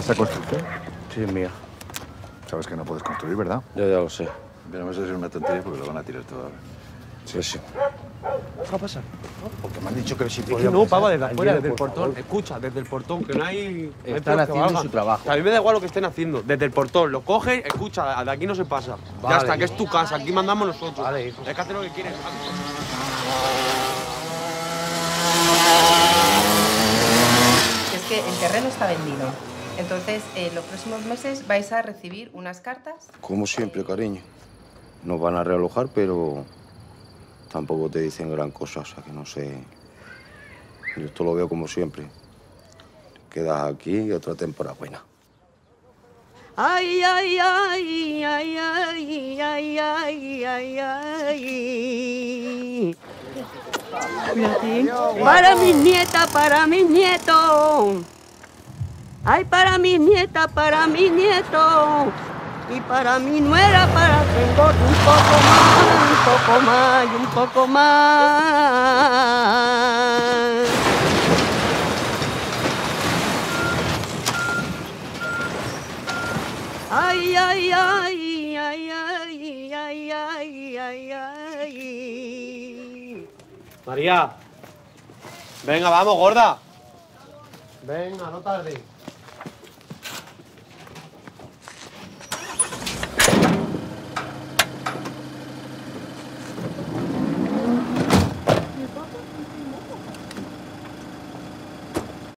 ¿Esta construcción? Sí, es mía. Sabes que no puedes construir, ¿verdad? Yo ya lo sé. Pero eso es una tontería porque lo van a tirar todo ahora. Sí, sí. ¿Qué va a pasar? Porque me han dicho que si Es que podía no, pasar. pava, desde afuera, desde el Por portón. favor. Escucha, desde el portón, que no hay... Están haciendo su trabajo. Que a mí me da igual lo que estén haciendo. Desde el portón, lo coges, escucha, de aquí no se pasa. Vale, Ya está, que hijo. es tu casa, aquí mandamos nosotros. Vale, hijo. Es que hacer lo que quieres. Es que el terreno está vendido. Entonces, en los próximos meses vais a recibir unas cartas. Como siempre, cariño. Nos van a realojar, pero tampoco te dicen gran cosa, o sea que no sé. Yo esto lo veo como siempre. Quedas aquí y otra temporada buena. Ay, ay, ay, ay, ay, ay, ay, ay, ay. Cuídate. Para mis nietas, para mis nietos. Ay, para mis nietas, para mis nietos. Y para mi nuera, para que engorde un poco más, un poco más y un poco más. Ay, ay, ay, ay, ay, ay, ay, ay, ay. María. Venga, vamos, gorda. Venga, no tarde.